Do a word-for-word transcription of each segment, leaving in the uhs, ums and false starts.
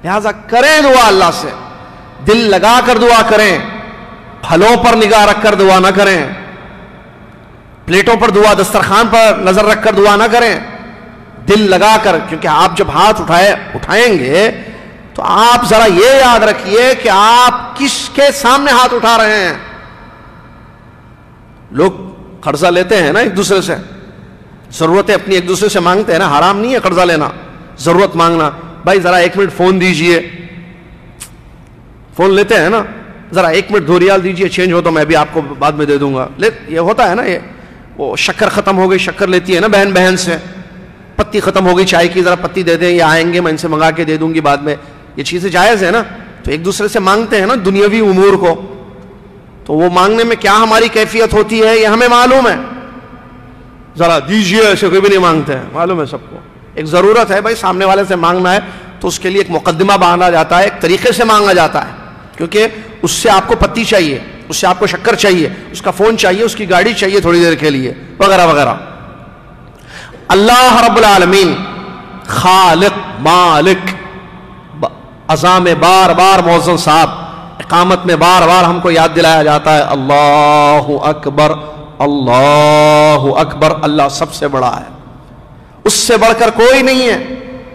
لہذا کریں دعا اللہ سے، دل لگا کر دعا کریں، پھلوں پر نگاہ رکھ کر دعا نہ کریں، پلیٹوں پر دعا، دسترخوان پر نظر رکھ کر دعا نہ کریں، دل لگا کر. کیونکہ آپ جب ہاتھ اٹھائے اٹھائیں گے تو آپ ذرا یہ یاد رکھیے کہ آپ کس کے سامنے ہاتھ اٹھا رہے ہیں. لوگ قرضہ لیتے ہیں نا ایک دوسرے سے، ضرورتیں اپنی ایک دوسرے سے مانگتے ہیں نا. حرام نہیں ہے قرضہ لینا، ضرورت مانگنا. بھائی ذرا ایک منٹ فون دیجئے، فون لیتے ہیں نا، ذرا ایک منٹ دو ریال دیجئے، چینج ہو تو میں بھی آپ کو بعد میں دے دوں گا. یہ ہوتا ہے نا. یہ وہ شکر ختم ہو گئی، شکر لیتی ہے نا بہن بہن سے. پتی ختم ہو گئی چائے کی، ذرا پتی دے دیں، یہ آئیں گے میں ان سے منگا کے دے دوں گی بعد میں. یہ چیزیں جائز ہے نا. تو ایک دوسرے سے مانگتے ہیں نا دنیاوی امور کو. تو وہ مانگنے میں کیا ہماری کیفیت ہوتی ہے یہ ہمیں معلوم ہے. ذرا دیجئے ایسے کوئی بھی نہیں مانگتے ہیں، معلوم ہے سب کو. ایک ضرورت ہے بھائی، سامنے والے سے مانگنا ہے تو اس کے لیے ایک مقدمہ باندھا جاتا ہے، ایک طریقے سے مانگا جاتا ہے. کیونکہ اس سے آپ کو پتی چاہیے، اس سے آپ کو شکر چاہیے، اس کا فون چاہیے، اس کی گاڑی چاہیے تھوڑی دیر کے لیے، وغیرہ وغیرہ. اللہ رب العالمین خالق مالک، اذان میں بار بار مؤذن صاحب، اقامت میں بار بار ہم کو یاد دلایا جاتا ہے اللہ اکبر اللہ اکبر. اللہ سب سے بڑا ہے، اس سے بڑھ کر کوئی نہیں ہے.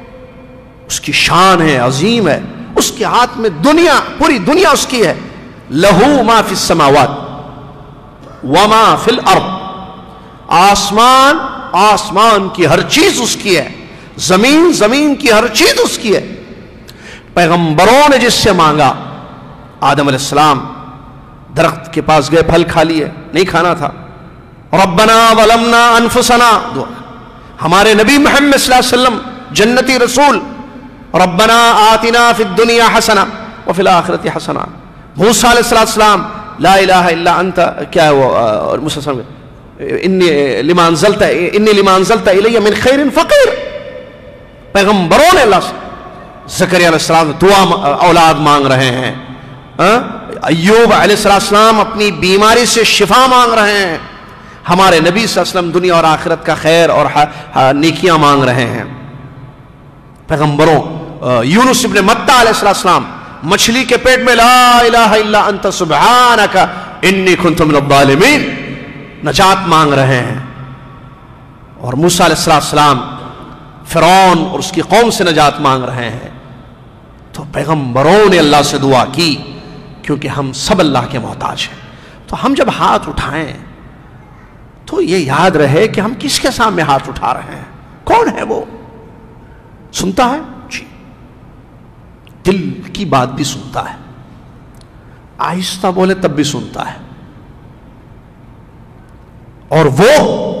اس کی شان ہے، عظیم ہے. اس کے ہاتھ میں دنیا، پوری دنیا اس کی ہے. لہو ما فی السماوات وما فی الارض. آسمان آسمان کی ہر چیز اس کی ہے، زمین زمین کی ہر چیز اس کی ہے. پیغمبروں نے جس سے مانگا، آدم علیہ السلام درخت کے پاس گئے، پھل کھا لیے، نہیں کھانا تھا. ربنا ظلمنا انفسنا، دعا. ہمارے نبی محمد صلی اللہ علیہ وسلم جنتی رسول، ربنا آتنا فی الدنیا حسنہ وفی الآخرۃ حسنہ. موسیٰ علیہ السلام لا الہ الا انت، کیا ہے وہ مسلم، انی لما انزلت انی لما انزلت الی من خیر فقیر. پیغمبروں نے اللہ سے، زکریا علیہ السلام دعا اولاد مانگ رہے ہیں، ایوب علیہ السلام اپنی بیماری سے شفا مانگ رہے ہیں. ہمارے نبی صلی اللہ علیہ وسلم دنیا اور آخرت کا خیر اور نیکیاں مانگ رہے ہیں. پیغمبروں، یونس ابن متى علیہ السلام مچھلی کے پیٹ میں لا الہ الا انت سبحانک انی کنت من الظالمین، نجات مانگ رہے ہیں. اور موسیٰ علیہ السلام فرعون اور اس کی قوم سے نجات مانگ رہے ہیں. تو پیغمبروں نے اللہ سے دعا کی، کیونکہ ہم سب اللہ کے محتاج ہیں. تو ہم جب ہاتھ اٹھائیں تو یہ یاد رہے کہ ہم کس کے سامنے ہاتھ اٹھا رہے ہیں. کون ہے وہ؟ سنتا ہے جی، دل کی بات بھی سنتا ہے، آہستہ بولے تب بھی سنتا ہے. اور وہ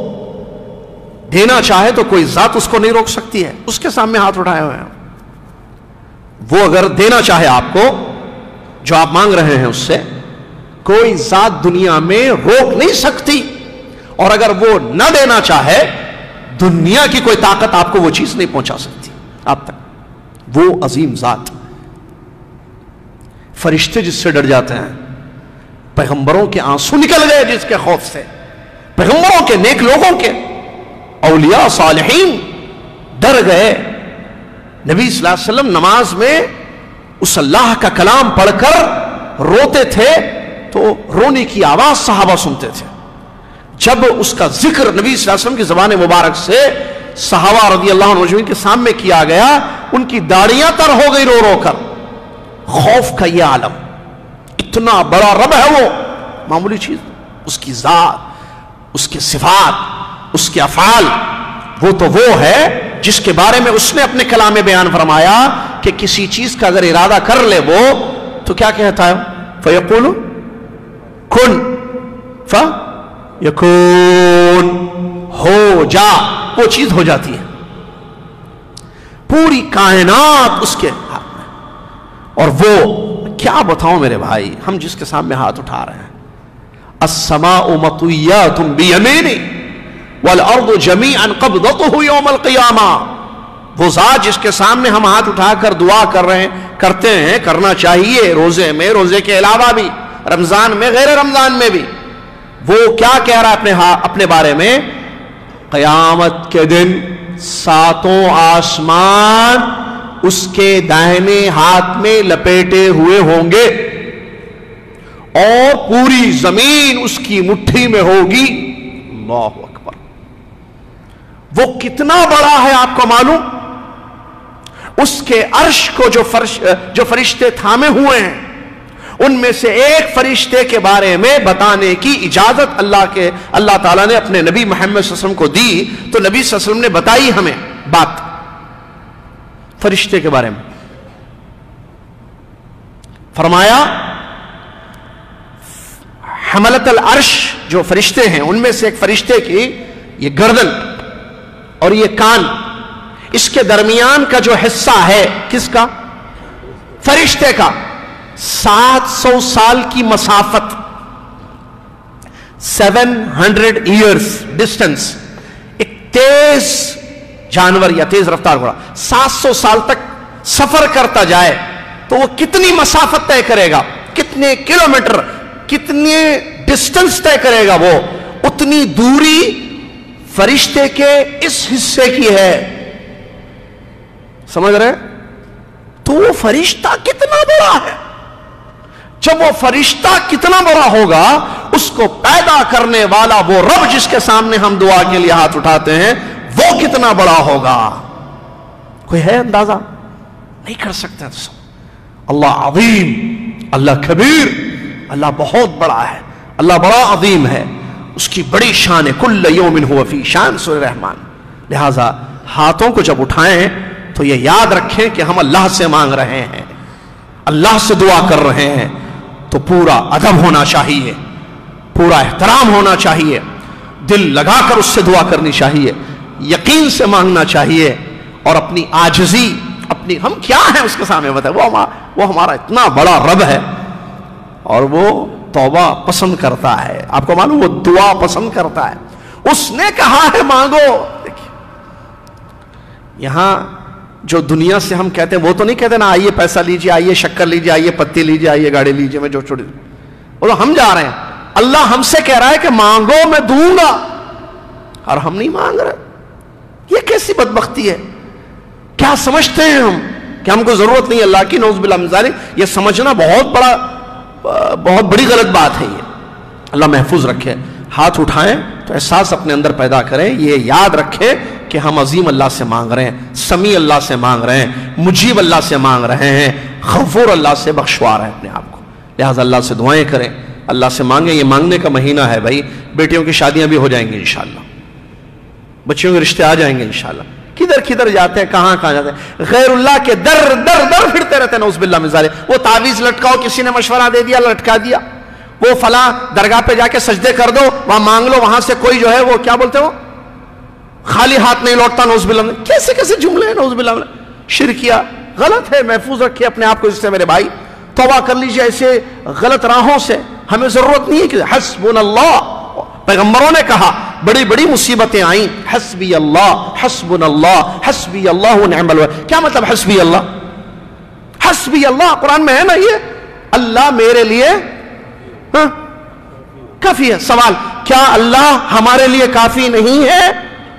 دینا چاہے تو کوئی ذات اس کو نہیں روک سکتی ہے. اس کے سامنے ہاتھ اٹھائے ہوئے ہیں. وہ اگر دینا چاہے آپ کو جو آپ مانگ رہے ہیں، اس سے کوئی ذات دنیا میں روک نہیں سکتی. اور اگر وہ نہ دینا چاہے، دنیا کی کوئی طاقت آپ کو وہ چیز نہیں پہنچا سکتی آپ تک. وہ عظیم ذات. فرشتے جس سے ڈر جاتے ہیں، پیغمبروں کے آنسو نکل گئے جس کے خوف سے، پیغمبروں کے، نیک لوگوں کے، اولیاء صالحین ڈر گئے. نبی صلی اللہ علیہ وسلم نماز میں اس اللہ کا کلام پڑھ کر روتے تھے تو رونے کی آواز صحابہ سنتے تھے. جب اس کا ذکر نبی صلی اللہ علیہ وسلم کی زبان مبارک سے صحابہ رضی اللہ عنہ اجمعین کے سامنے کیا گیا، ان کی داڑیاں تر ہو گئی رو رو کر. خوف کا یہ عالم، اتنا بڑا رب ہے وہ، معمولی چیز. اس کی ذات، اس کے صفات، اس کے افعال، وہ تو وہ ہے جس کے بارے میں اس نے اپنے کلام میں بیان فرمایا کہ کسی چیز کا اگر ارادہ کر لے وہ تو کیا کہتا ہے؟ فَيَقُولُ كُن فَيَكُونُ، ہو جا، وہ چیز ہو جاتی ہے. پوری کائنات اس کے ہاتھ میں. اور وہ کیا بتاؤں میرے بھائی، ہم جس کے سامنے ہاتھ اٹھا رہے ہیں، السماء مطویات بیمینہ والارض جمیعا قبضتہ یوم القیامہ. وہ ذات جس کے سامنے ہم ہاتھ اٹھا کر دعا کر رہے ہیں، کرتے ہیں، کرنا چاہیے روزے میں، روزے کے علاوہ بھی، رمضان میں، غیر رمضان میں بھی. وہ کیا کہہ رہا ہے اپنے اپنے بارے میں؟ قیامت کے دن ساتوں آسمان اس کے دائنے ہاتھ میں لپیٹے ہوئے ہوں گے اور پوری زمین اس کی مٹھی میں ہوگی. اللہ اکبر. وہ کتنا بڑا ہے آپ کو معلوم؟ اس کے عرش کو جو فرش جو فرشتے تھامے ہوئے ہیں ان میں سے ایک فرشتے کے بارے میں بتانے کی اجازت اللہ کے اللہ تعالیٰ نے اپنے نبی محمد صلی اللہ علیہ وسلم کو دی. تو نبی صلی اللہ علیہ وسلم نے بتائی ہمیں بات فرشتے کے بارے میں. فرمایا حملت العرش جو فرشتے ہیں ان میں سے ایک فرشتے کی یہ گردن اور یہ کان، اس کے درمیان کا جو حصہ ہے کس کا؟ فرشتے کا. سات سو سال کی مسافت، سیون ہنڈریڈ ایئرس ڈسٹنس. ایک تیز جانور یا تیز رفتار گھوڑا سات سو سال تک سفر کرتا جائے تو وہ کتنی مسافت طے کرے گا، کتنے کلومیٹر، کتنے ڈسٹنس طے کرے گا؟ وہ اتنی دوری فرشتے کے اس حصے کی ہے. سمجھ رہے؟ تو وہ فرشتہ کتنا بڑا ہے. جب وہ فرشتہ کتنا بڑا ہوگا، اس کو پیدا کرنے والا وہ رب جس کے سامنے ہم دعا کے لیے ہاتھ اٹھاتے ہیں وہ کتنا بڑا ہوگا. کوئی ہے اندازہ؟ نہیں کر سکتے. اللہ عظیم، اللہ کبیر، اللہ بہت بڑا ہے، اللہ بڑا عظیم ہے، اس کی بڑی شان ہے. کل یوم ہوا فی شان، سورہ رحمان. لہذا ہاتھوں کو جب اٹھائیں تو یہ یاد رکھیں کہ ہم اللہ سے مانگ رہے ہیں، اللہ سے دعا کر رہے ہیں، تو پورا ادب ہونا چاہیے، پورا احترام ہونا چاہیے، دل لگا کر اس سے دعا کرنی چاہیے، یقین سے مانگنا چاہیے، اور اپنی عاجزی، اپنی ہم کیا ہیں اس کے سامنے بتائیں. وہ ہمارا وہ ہمارا اتنا بڑا رب ہے اور وہ توبہ پسند کرتا ہے. آپ کو معلوم وہ دعا پسند کرتا ہے. اس نے کہا ہے مانگو. دیکھیے یہاں جو دنیا سے ہم کہتے ہیں وہ تو نہیں کہتے نا آئیے پیسہ لیجیے، آئیے شکر لیجیے، آئیے پتی لیجیے، آئیے گاڑی لیجیے. میں جو چھوڑی وہ تو ہم جا رہے ہیں. اللہ ہم سے کہہ رہا ہے کہ مانگو میں دوں گا، اور ہم نہیں مانگ رہے. یہ کیسی بدبختی ہے؟ کیا سمجھتے ہیں ہم کہ ہم کو ضرورت نہیں اللہ کی؟ نعوذ باللہ من ذالک. یہ سمجھنا بہت بڑا بہت بڑی غلط بات ہے. یہ اللہ محفوظ رکھے. ہاتھ اٹھائیں تو احساس اپنے اندر پیدا کریں، یہ یاد رکھیں کہ ہم عظیم اللہ سے مانگ رہے ہیں، سمیع اللہ سے مانگ رہے ہیں، مجیب اللہ سے مانگ رہے ہیں، غفور اللہ سے بخشوا رہے ہیں اپنے آپ کو. لہٰذا اللہ سے دعائیں کریں، اللہ سے مانگیں. یہ مانگنے کا مہینہ ہے بھائی. بیٹیوں کی شادیاں بھی ہو جائیں گی انشاءاللہ، بچیوں کے رشتے آ جائیں گے انشاءاللہ. کدھر کدھر جاتے ہیں، کہاں کہاں جاتے ہیں، غیر اللہ کے در در در پھرتے رہتے ہیں. نعوذ باللہ من ذالک. وہ تعویذ لٹکاؤ، کسی نے مشورہ دے دیا لٹکا دیا. وہ فلاں درگاہ پہ جا کے سجدے کر دو، وہاں مانگ لو، وہاں سے کوئی جو ہے وہ کیا بولتے ہو خالی ہاتھ نہیں لوٹتا. نعوذ باللہ من. کیسے کیسے جملے ہیں نعوذ باللہ من. شرکیہ غلط ہے. محفوظ رکھیے اپنے آپ کو اس سے میرے بھائی. توبہ کر لیجیے ایسے غلط راہوں سے. ہمیں ضرورت نہیں ہے کہ حسبنا اللہ. پیغمبروں نے کہا بڑی بڑی مصیبتیں آئیں، حسبی اللہ، حسبنا اللہ، حسبی اللہ ونعم الوکیل. کیا مطلب حسبی اللہ؟ حسبی اللہ قرآن میں ہے نا، یہ اللہ میرے لیے ہاں کافی ہے. سوال، کیا اللہ ہمارے لیے کافی نہیں ہے؟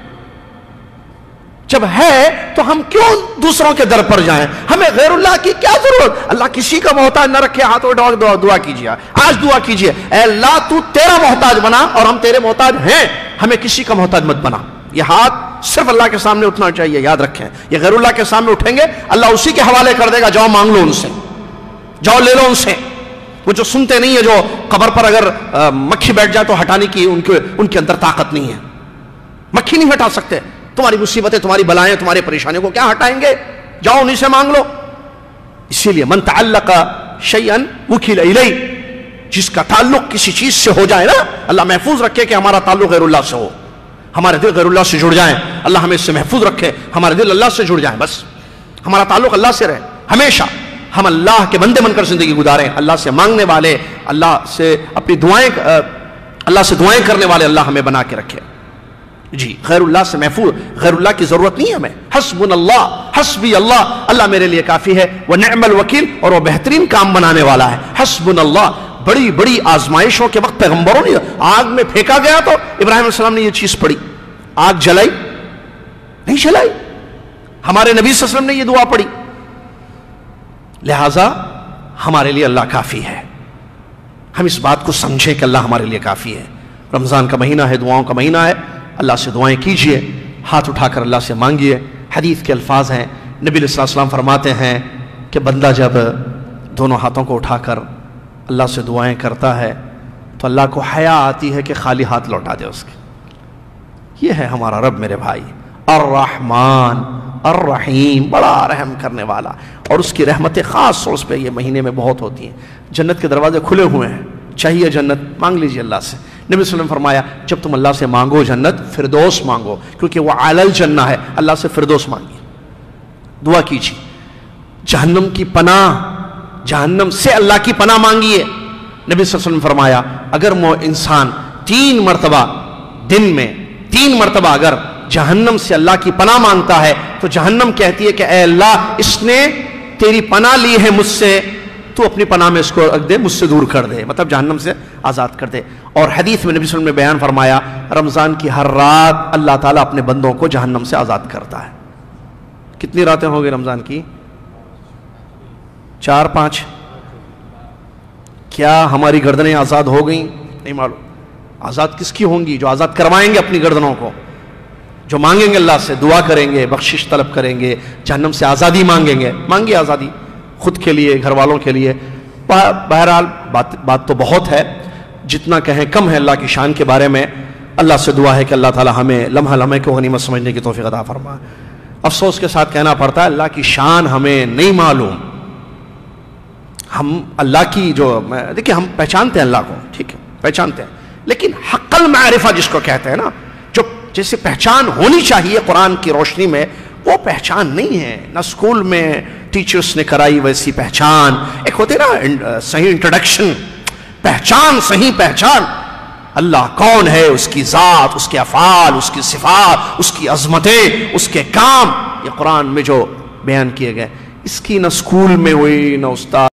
جب ہے تو ہم کیوں دوسروں کے در پر جائیں؟ ہمیں غیر اللہ کی کیا ضرورت؟ اللہ کسی کا محتاج نہ رکھے. ہاتھ اٹھا دعا دعا کیجیے. آج دعا کیجیے، اے اللہ تو تیرا محتاج بنا اور ہم تیرے محتاج ہیں، ہمیں کسی کا محتاج مت بنا. یہ ہاتھ صرف اللہ کے سامنے اٹھنا چاہیے. یاد رکھیں، یہ غیر اللہ کے سامنے اٹھیں گے اللہ اسی کے حوالے کر دے گا. جاؤ مانگ لو ان سے، جاؤ لے لو ان سے. وہ جو سنتے نہیں ہے، جو قبر پر اگر مکھی بیٹھ جائے تو ہٹانے کی ان کے ان کے اندر طاقت نہیں ہے. مکھی نہیں ہٹا سکتے. تمہاری مصیبتیں، تمہاری بلائیں، تمہاری پریشانیوں کو کیا ہٹائیں گے؟ جاؤ انہی سے مانگ لو. اسی لیے من تعلق شیئا وکل الیہ، جس کا تعلق کسی چیز سے ہو جائے نا، اللہ محفوظ رکھے کہ ہمارا تعلق غیر اللہ سے ہو، ہمارے دل غیر اللہ سے جڑ جائیں. اللہ ہمیں اس سے محفوظ رکھے، ہمارے دل اللہ سے جڑ جائیں. بس ہمارا تعلق اللہ سے رہے ہمیشہ. ہم اللہ کے بندے بن کر زندگی گزاریں، اللہ سے مانگنے والے، اللہ سے اپنی دعائیں اللہ سے دعائیں کرنے والے اللہ ہمیں بنا کے رکھے. جی غیر اللہ سے محفوظ، غیر اللہ کی ضرورت نہیں ہے ہمیں. حسبنا اللہ، حسبی اللہ، اللہ میرے لیے کافی ہے. ونعم الوکیل، اور وہ بہترین کام بنانے والا ہے. حسبنا اللہ. بڑی بڑی آزمائشوں کے وقت پیغمبروں نے آگ میں پھینکا گیا تو ابراہیم علیہ السلام نے یہ چیز پڑھی، آگ جلائی نہیں جلائی. ہمارے نبی صلی اللہ علیہ وسلم نے یہ دعا پڑھی. لہذا ہمارے لیے اللہ کافی ہے. ہم اس بات کو سمجھیں کہ اللہ ہمارے لیے کافی ہے. رمضان کا مہینہ ہے، دعاؤں کا مہینہ ہے. اللہ سے دعائیں کیجئے، ہاتھ اٹھا کر اللہ سے مانگیے. حدیث کے الفاظ ہیں، نبی علیہ السلام فرماتے ہیں کہ بندہ جب دونوں ہاتھوں کو اٹھا کر اللہ سے دعائیں کرتا ہے تو اللہ کو حیا آتی ہے کہ خالی ہاتھ لوٹا دے اس کے. یہ ہے ہمارا رب میرے بھائی، الرحمن الرحیم، بڑا رحم کرنے والا. اور اس کی رحمتیں خاص طور پہ یہ مہینے میں بہت ہوتی ہیں. جنت کے دروازے کھلے ہوئے ہیں، چاہیے جنت مانگ لیجیے اللہ سے. نبی صلی اللہ علیہ وسلم فرمایا جب تم اللہ سے مانگو جنت، فردوس مانگو، کیونکہ وہ علی الجنہ ہے. اللہ سے فردوس مانگیے، دعا کیجیے. جہنم کی پناہ، جہنم سے اللہ کی پناہ مانگیے. نبی صلی اللہ علیہ وسلم فرمایا اگر وہ انسان تین مرتبہ دن میں تین مرتبہ اگر جہنم سے اللہ کی پناہ مانگتا ہے تو جہنم کہتی ہے کہ اے اللہ اس نے تیری پناہ لی ہے مجھ سے، تو اپنی پناہ میں اس کو رکھ دے، مجھ سے دور کر دے، مطلب جہنم سے آزاد کر دے. اور حدیث میں نبی صلی اللہ علیہ وسلم نے بیان فرمایا رمضان کی ہر رات اللہ تعالیٰ اپنے بندوں کو جہنم سے آزاد کرتا ہے. کتنی راتیں ہو گئی رمضان کی؟ چار پانچ. کیا ہماری گردنیں آزاد ہو گئیں؟ نہیں معلوم. آزاد کس کی ہوں گی؟ جو آزاد کروائیں گے اپنی گردنوں کو، جو مانگیں گے اللہ سے، دعا کریں گے، بخشش طلب کریں گے، جہنم سے آزادی مانگیں گے. مانگیے آزادی خود کے لیے، گھر والوں کے لیے. بہرحال بات بات تو بہت ہے، جتنا کہیں کم ہے اللہ کی شان کے بارے میں. اللہ سے دعا ہے کہ اللہ تعالی ہمیں لمحہ لمحے کو غنیمت سمجھنے کی توفیق عطا فرمائے. افسوس کے ساتھ کہنا پڑتا ہے اللہ کی شان ہمیں نہیں معلوم. ہم اللہ کی جو دیکھیں ہم پہچانتے ہیں اللہ کو، ٹھیک ہے پہچانتے ہیں، لیکن حق المعرفہ جس کو کہتے ہیں نا، جو جیسے پہچان ہونی چاہیے قرآن کی روشنی میں، وہ پہچان نہیں ہے. نہ اسکول میں ٹیچرز نے کرائی ویسی پہچان. ایک ہوتے نا صحیح انٹروڈکشن، پہچان، صحیح پہچان. اللہ کون ہے، اس کی ذات، اس کے افعال، اس کی صفات، اس کی عظمتیں، اس کے کام، یہ قرآن میں جو بیان کیے گئے، اس کی نہ اسکول میں ہوئی، نہ استاد